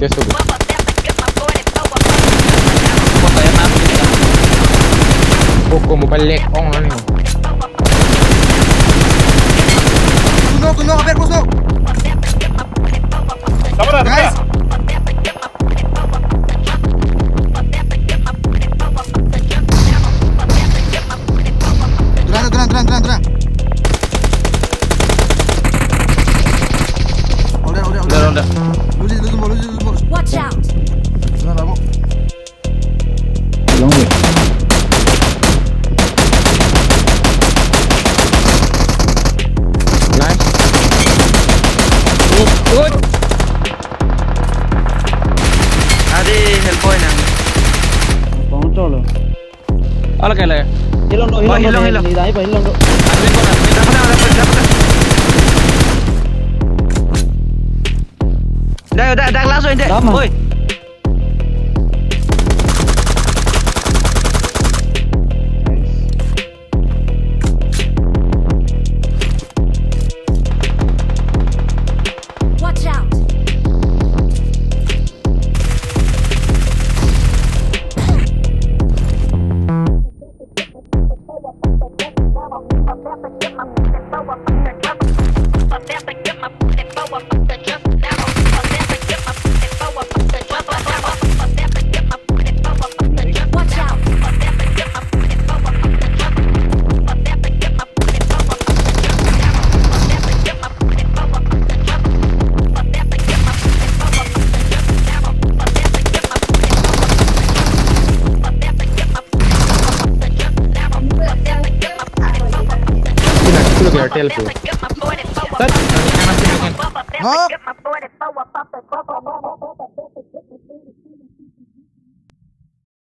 Yes, okay. Pokok mo balik ong ano yun. Tunog, hampir kusok. Guys. Tenang. Udah. Lu tunggu. Watch out. Tenang, Bang. Long way. Nice. Good. Ada help point ang. पहुंचो लो Ala kaya lagi. हिलो नहीं दाई पर हिलो Dah langsung ini. Lama. Oi. Watch out. Watch out. Itu lagi Airtel po. Knock.